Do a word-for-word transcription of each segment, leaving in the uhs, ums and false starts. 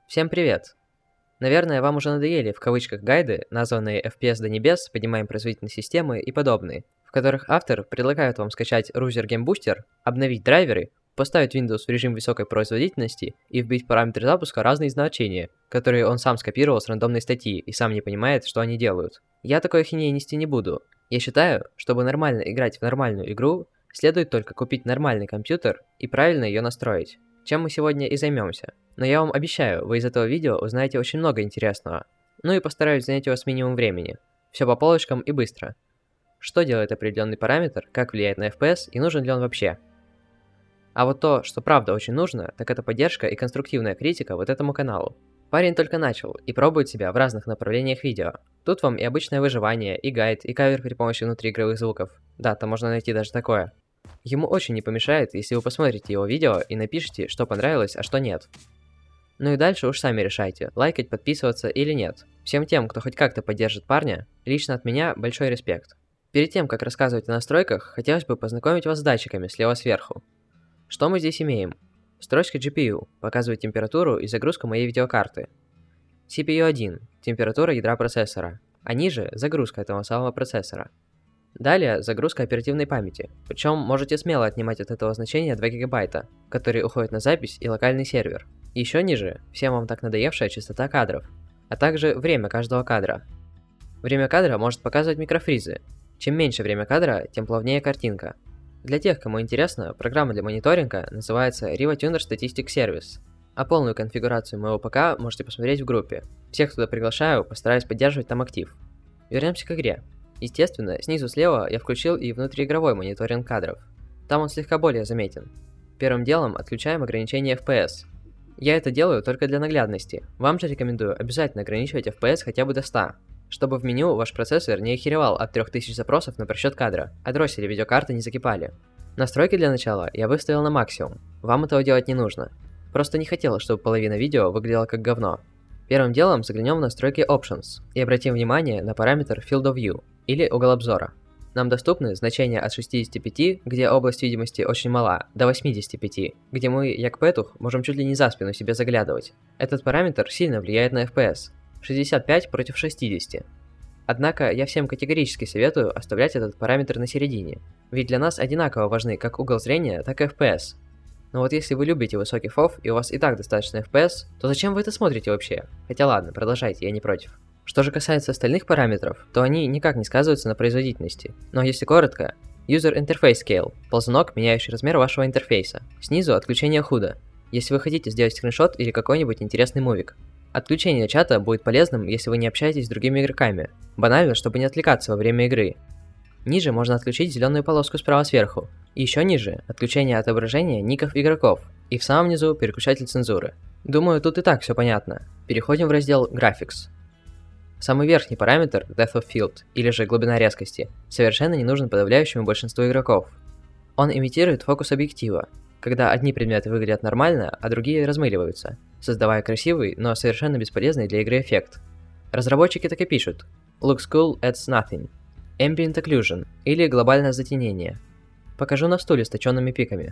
Всем привет! Наверное, вам уже надоели в кавычках гайды, названные эф пи эс до небес, поднимаем производительность системы и подобные, в которых автор предлагает вам скачать Ruser Game Booster, обновить драйверы, поставить Windows в режим высокой производительности и вбить параметры запуска разные значения, которые он сам скопировал с рандомной статьи и сам не понимает, что они делают. Я такой ахинеи нести не буду. Я считаю, чтобы нормально играть в нормальную игру, следует только купить нормальный компьютер и правильно ее настроить. Чем мы сегодня и займемся. Но я вам обещаю, вы из этого видео узнаете очень много интересного. Ну и постараюсь занять у вас минимум времени. Все по полочкам и быстро. Что делает определенный параметр, как влияет на эф пи эс и нужен ли он вообще. А вот то, что правда очень нужно, так это поддержка и конструктивная критика вот этому каналу. Парень только начал и пробует себя в разных направлениях видео. Тут вам и обычное выживание, и гайд, и кавер при помощи внутриигровых звуков. Да, там можно найти даже такое. Ему очень не помешает, если вы посмотрите его видео и напишите, что понравилось, а что нет. Ну и дальше уж сами решайте, лайкать, подписываться или нет. Всем тем, кто хоть как-то поддержит парня, лично от меня большой респект. Перед тем, как рассказывать о настройках, хотелось бы познакомить вас с датчиками слева сверху. Что мы здесь имеем? Строчка джи пи ю показывает температуру и загрузку моей видеокарты. си пи ю один – температура ядра процессора, а ниже – загрузка этого самого процессора. Далее загрузка оперативной памяти, причем можете смело отнимать от этого значения два гигабайта, которые уходят на запись и локальный сервер. Еще ниже всем вам так надоевшая частота кадров, а также время каждого кадра. Время кадра может показывать микрофризы. Чем меньше время кадра, тем плавнее картинка. Для тех, кому интересно, программа для мониторинга называется RivaTuner Statistic Service, а полную конфигурацию моего ПК можете посмотреть в группе. Всех туда приглашаю, постараюсь поддерживать там актив. Вернемся к игре. Естественно, снизу слева я включил и внутриигровой мониторинг кадров. Там он слегка более заметен. Первым делом отключаем ограничение эф пи эс. Я это делаю только для наглядности. Вам же рекомендую обязательно ограничивать эф пи эс хотя бы до ста, чтобы в меню ваш процессор не охеревал от трёх тысяч запросов на просчет кадра, а дроссель видеокарты не закипали. Настройки для начала я выставил на максимум. Вам этого делать не нужно. Просто не хотел, чтобы половина видео выглядела как говно. Первым делом заглянем в настройки Options и обратим внимание на параметр Field of View, или угол обзора. Нам доступны значения от шестидесяти пяти, где область видимости очень мала, до восьмидесяти пяти, где мы, як петух, можем чуть ли не за спину себе заглядывать. Этот параметр сильно влияет на эф пи эс. шестьдесят пять против шестидесяти. Однако я всем категорически советую оставлять этот параметр на середине, ведь для нас одинаково важны как угол зрения, так и эф пи эс. Но вот если вы любите высокий эф о эф и у вас и так достаточно эф пи эс, то зачем вы это смотрите вообще? Хотя ладно, продолжайте, я не против. Что же касается остальных параметров, то они никак не сказываются на производительности. Но если коротко, User Interface Scale – ползунок, меняющий размер вашего интерфейса. Снизу отключение худа, если вы хотите сделать скриншот или какой-нибудь интересный мувик. Отключение чата будет полезным, если вы не общаетесь с другими игроками, банально, чтобы не отвлекаться во время игры. Ниже можно отключить зеленую полоску справа сверху, и еще ниже – отключение отображения ников игроков, и в самом низу переключатель цензуры. Думаю, тут и так все понятно. Переходим в раздел Graphics. Самый верхний параметр, Depth of Field, или же глубина резкости, совершенно не нужен подавляющему большинству игроков. Он имитирует фокус объектива, когда одни предметы выглядят нормально, а другие размыливаются, создавая красивый, но совершенно бесполезный для игры эффект. Разработчики так и пишут: Looks cool, adds nothing. Ambient Occlusion, или глобальное затенение. Покажу на стуле с точенными пиками.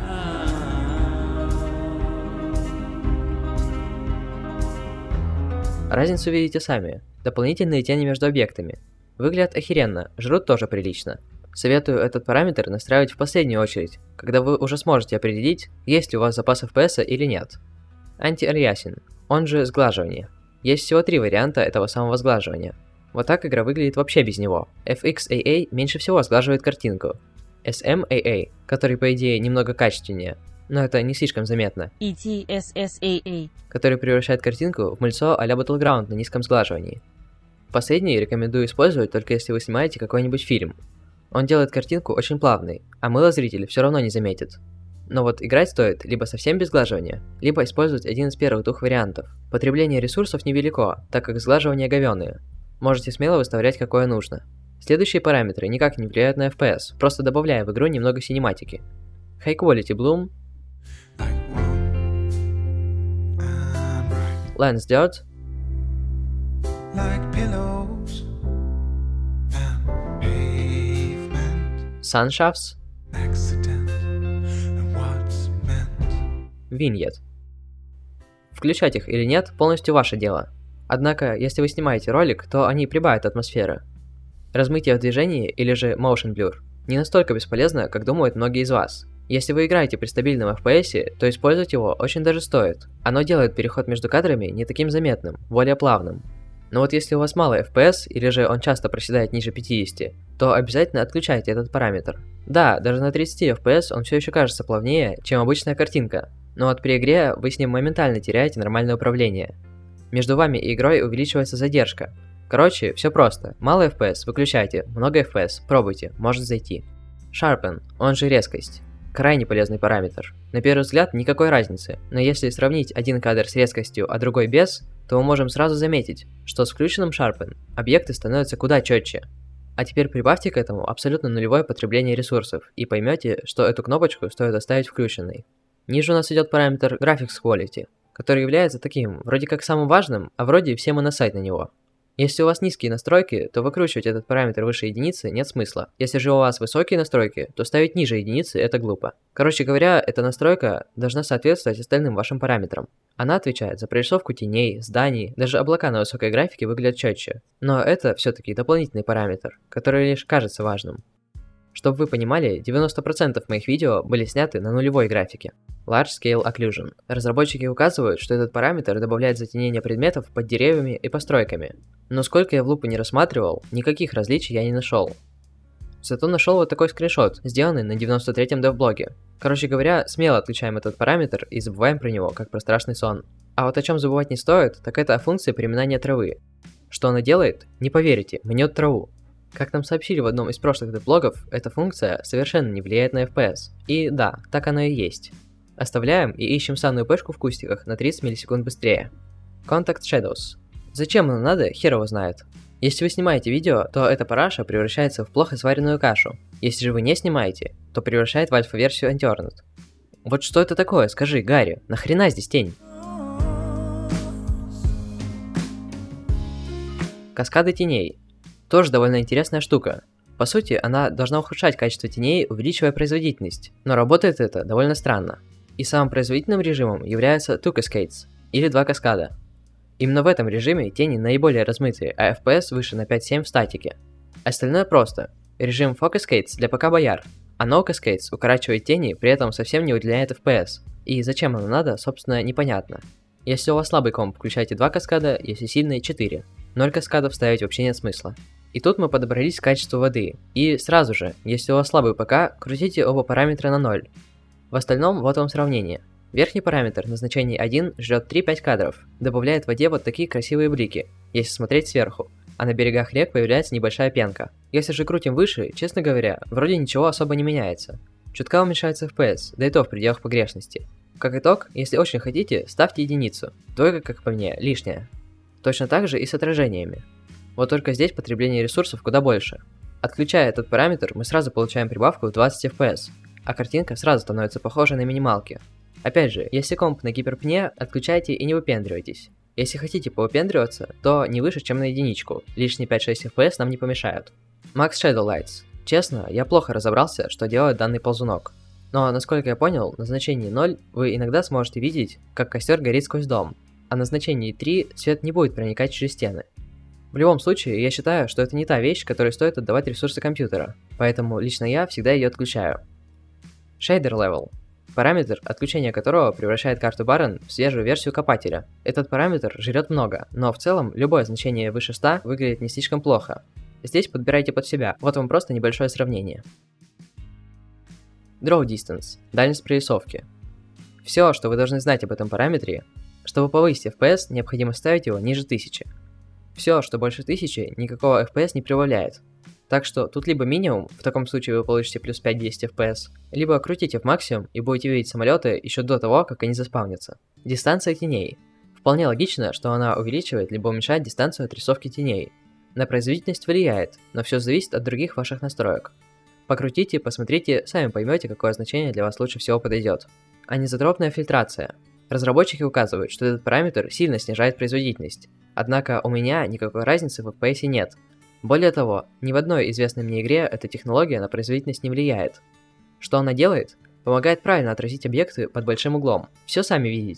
Разницу видите сами. Дополнительные тени между объектами. Выглядят охеренно, жрут тоже прилично. Советую этот параметр настраивать в последнюю очередь, когда вы уже сможете определить, есть ли у вас запас эф пи эс или нет. Анти-альясинг, он же сглаживание. Есть всего три варианта этого самого сглаживания. Вот так игра выглядит вообще без него. эф икс эй эй меньше всего сглаживает картинку. эс эм эй эй, который по идее немного качественнее, но это не слишком заметно, и ти эс эс эй эй, который превращает картинку в мыльцо а-ля Battleground на низком сглаживании. Последний рекомендую использовать только если вы снимаете какой-нибудь фильм. Он делает картинку очень плавной, а мыло зритель все равно не заметит. Но вот играть стоит либо совсем без сглаживания, либо использовать один из первых двух вариантов. Потребление ресурсов невелико, так как сглаживание говёное. Можете смело выставлять какое нужно. Следующие параметры никак не влияют на эф пи эс, просто добавляя в игру немного синематики. High Quality Bloom, Lens Dirt, Sun Shafts, Vignette. Включать их или нет – полностью ваше дело. Однако, если вы снимаете ролик, то они прибавят атмосферы. Размытие в движении или же motion blur не настолько бесполезно, как думают многие из вас. Если вы играете при стабильном эф пи эс, то использовать его очень даже стоит. Оно делает переход между кадрами не таким заметным, более плавным. Но вот если у вас мало эф пи эс или же он часто проседает ниже пятидесяти, то обязательно отключайте этот параметр. Да, даже на тридцати эф пи эс он все еще кажется плавнее, чем обычная картинка, но вот при игре вы с ним моментально теряете нормальное управление. Между вами и игрой увеличивается задержка. Короче, все просто. Мало эф пи эс выключайте, много эф пи эс пробуйте, может зайти. Sharpen, он же резкость. Крайне полезный параметр. На первый взгляд никакой разницы, но если сравнить один кадр с резкостью, а другой без, то мы можем сразу заметить, что с включенным Sharpen объекты становятся куда четче. А теперь прибавьте к этому абсолютно нулевое потребление ресурсов и поймете, что эту кнопочку стоит оставить включенной. Ниже у нас идет параметр Graphics Quality, который является таким, вроде как самым важным, а вроде все мы насать на него. Если у вас низкие настройки, то выкручивать этот параметр выше единицы нет смысла. Если же у вас высокие настройки, то ставить ниже единицы это глупо. Короче говоря, эта настройка должна соответствовать остальным вашим параметрам. Она отвечает за прорисовку теней, зданий, даже облака на высокой графике выглядят четче. Но это все-таки дополнительный параметр, который лишь кажется важным. Чтобы вы понимали, девяносто процентов моих видео были сняты на нулевой графике. Large Scale Occlusion. Разработчики указывают, что этот параметр добавляет затенение предметов под деревьями и постройками. Но сколько я в лупу не рассматривал, никаких различий я не нашел. Зато нашел вот такой скриншот, сделанный на девяносто третьем девблоге. Короче говоря, смело отключаем этот параметр и забываем про него, как про страшный сон. А вот о чем забывать не стоит, так это о функции приминания травы. Что она делает? Не поверите, мнет траву. Как нам сообщили в одном из прошлых девблогов, эта функция совершенно не влияет на эф пи эс. И да, так оно и есть. Оставляем и ищем санную пешку в кустиках на тридцать миллисекунд быстрее. Contact Shadows. Зачем оно надо, хер его знает. Если вы снимаете видео, то эта параша превращается в плохо сваренную кашу. Если же вы не снимаете, то превращает в альфа-версию Unturned. Вот что это такое, скажи, Гарри, нахрена здесь тень? Каскады теней. Тоже довольно интересная штука. По сути, она должна ухудшать качество теней, увеличивая производительность, но работает это довольно странно. И самым производительным режимом является Two Cascades, или два каскада. Именно в этом режиме тени наиболее размытые, а эф пи эс выше на пять-семь в статике. Остальное просто. Режим Four Cascades для ПК бояр, а No Cascades укорачивает тени, при этом совсем не удлиняет эф пи эс. И зачем оно надо, собственно, непонятно. Если у вас слабый комп, включайте два каскада, если сильный четыре. ноль каскадов ставить вообще нет смысла. И тут мы подобрались к качеству воды. И сразу же, если у вас слабый ПК, крутите оба параметра на ноль. В остальном вот вам сравнение. Верхний параметр на значении один жрет три-пять кадров, добавляет в воде вот такие красивые блики, если смотреть сверху, а на берегах рек появляется небольшая пенка. Если же крутим выше, честно говоря, вроде ничего особо не меняется. Чутка уменьшается эф пи эс, да и то в пределах погрешности. Как итог, если очень хотите, ставьте единицу, двойка, как по мне, лишняя. Точно так же и с отражениями. Вот только здесь потребление ресурсов куда больше. Отключая этот параметр, мы сразу получаем прибавку в двадцать эф пи эс, а картинка сразу становится похожей на минималки. Опять же, если комп на гиперпне, отключайте и не выпендривайтесь. Если хотите повыпендриваться, то не выше, чем на единичку, лишние пять-шесть эф пи эс нам не помешают. Max Shadow Lights. Честно, я плохо разобрался, что делает данный ползунок. Но, насколько я понял, на значении ноль вы иногда сможете видеть, как костер горит сквозь дом, а на значении три свет не будет проникать через стены. В любом случае, я считаю, что это не та вещь, которой стоит отдавать ресурсы компьютера, поэтому лично я всегда ее отключаю. Shader Level. Параметр, отключение которого превращает карту Baron в свежую версию копателя. Этот параметр жрет много, но в целом любое значение выше ста выглядит не слишком плохо. Здесь подбирайте под себя, вот вам просто небольшое сравнение. Draw Distance. Дальность прорисовки. Все, что вы должны знать об этом параметре, чтобы повысить эф пи эс, необходимо ставить его ниже тысячи. Все, что больше тысячи, никакого эф пи эс не прибавляет. Так что тут либо минимум, в таком случае вы получите плюс пять-десять эф пи эс, либо крутите в максимум и будете видеть самолеты еще до того, как они заспавнятся. Дистанция теней. Вполне логично, что она увеличивает либо уменьшает дистанцию отрисовки теней. На производительность влияет, но все зависит от других ваших настроек. Покрутите, посмотрите, сами поймете, какое значение для вас лучше всего подойдет. Анизотропная фильтрация. Разработчики указывают, что этот параметр сильно снижает производительность, однако у меня никакой разницы в эф пи эс нет. Более того, ни в одной известной мне игре эта технология на производительность не влияет. Что она делает? Помогает правильно отразить объекты под большим углом. Все сами видите.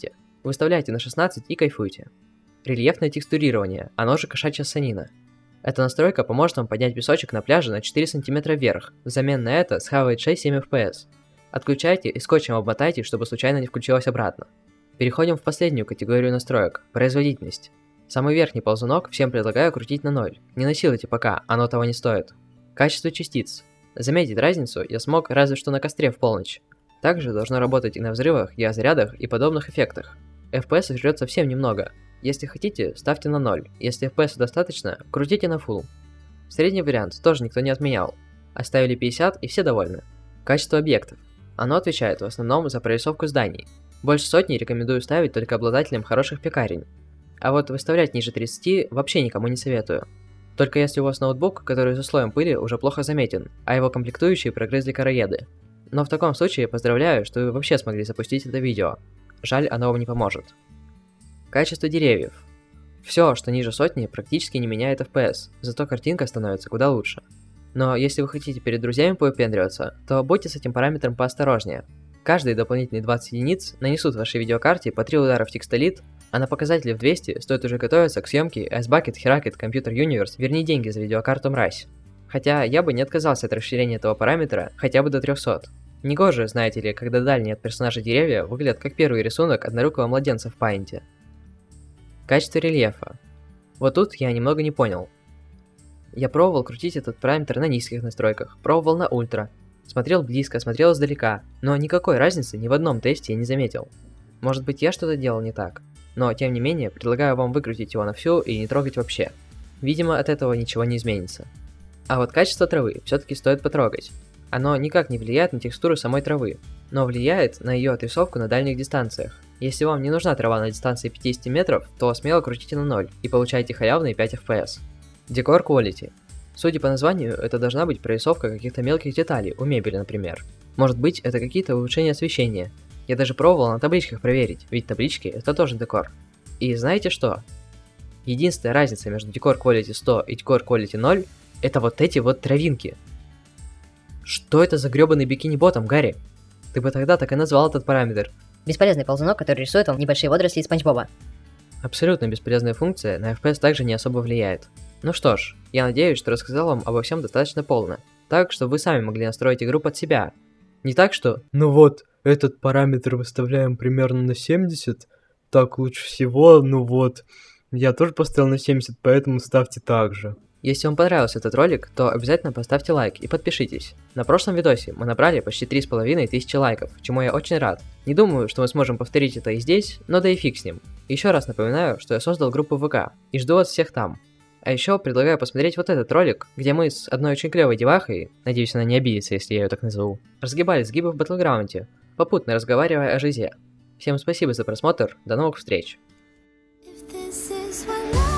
Выставляйте на шестнадцать и кайфуйте. Рельефное текстурирование, оно же кошачья санина. Эта настройка поможет вам поднять песочек на пляже на четыре сантиметра вверх, взамен на это схавает шесть-семь эф пи эс. Отключайте и скотчем обмотайте, чтобы случайно не включилось обратно. Переходим в последнюю категорию настроек – производительность. Самый верхний ползунок всем предлагаю крутить на ноль. Не насилуйте пока, оно того не стоит. Качество частиц. Заметить разницу я смог разве что на костре в полночь. Также должно работать и на взрывах, геозарядах и подобных эффектах. эф пи эс жрет совсем немного. Если хотите, ставьте на ноль. Если эф пи эс достаточно, крутите на full. Средний вариант тоже никто не отменял. Оставили пятьдесят и все довольны. Качество объектов. Оно отвечает в основном за прорисовку зданий. Больше сотни рекомендую ставить только обладателям хороших пекарень. А вот выставлять ниже тридцати вообще никому не советую. Только если у вас ноутбук, который за слоем пыли уже плохо заметен, а его комплектующие прогрызли короеды. Но в таком случае поздравляю, что вы вообще смогли запустить это видео. Жаль, оно вам не поможет. Качество деревьев. Все, что ниже сотни, практически не меняет эф пи эс, зато картинка становится куда лучше. Но если вы хотите перед друзьями повыпендриваться, то будьте с этим параметром поосторожнее. Каждые дополнительные двадцать единиц нанесут вашей видеокарте по три удара в текстолит, а на показатели в двести стоит уже готовиться к съемке Icebucket, Heracket, Computer Universe, верни деньги за видеокарту мразь. Хотя я бы не отказался от расширения этого параметра хотя бы до трёхсот. Негоже, знаете ли, когда дальние от персонажа деревья выглядят как первый рисунок однорукого младенца в Paint. Качество рельефа. Вот тут я немного не понял. Я пробовал крутить этот параметр на низких настройках, пробовал на ультра, смотрел близко, смотрел издалека, но никакой разницы ни в одном тесте я не заметил. Может быть, я что-то делал не так, но тем не менее предлагаю вам выкрутить его на всю и не трогать вообще. Видимо, от этого ничего не изменится. А вот качество травы все-таки стоит потрогать. Оно никак не влияет на текстуру самой травы, но влияет на ее отрисовку на дальних дистанциях. Если вам не нужна трава на дистанции пятьдесят метров, то смело крутите на ноль и получаете халявные пять эф пи эс. Decor Quality. Судя по названию, это должна быть прорисовка каких-то мелких деталей, у мебели, например. Может быть, это какие-то улучшения освещения. Я даже пробовал на табличках проверить, ведь таблички это тоже декор. И знаете что? Единственная разница между Decor Quality сто и Decor Quality ноль это вот эти вот травинки. Что это за гребаный бикини-ботом, Гарри? Ты бы тогда так и назвал этот параметр. Бесполезный ползунок, который рисует вам небольшие водоросли из Спанч Боба. Абсолютно бесполезная функция на эф пи эс также не особо влияет. Ну что ж, я надеюсь, что рассказал вам обо всем достаточно полно, так, чтобы вы сами могли настроить игру под себя. Не так, что «Ну вот, этот параметр выставляем примерно на семьдесят, так лучше всего, ну вот, я тоже поставил на семьдесят, поэтому ставьте так же». Если вам понравился этот ролик, то обязательно поставьте лайк и подпишитесь. На прошлом видосе мы набрали почти три с половиной тысячи лайков, чему я очень рад. Не думаю, что мы сможем повторить это и здесь, но да и фиг с ним. Еще раз напоминаю, что я создал группу вэ ка и жду вас всех там. А еще предлагаю посмотреть вот этот ролик, где мы с одной очень клевой девахой, надеюсь она не обидится, если я ее так назову, разгибали сгибы в Battleground, попутно разговаривая о жизе. Всем спасибо за просмотр, до новых встреч! If this is what love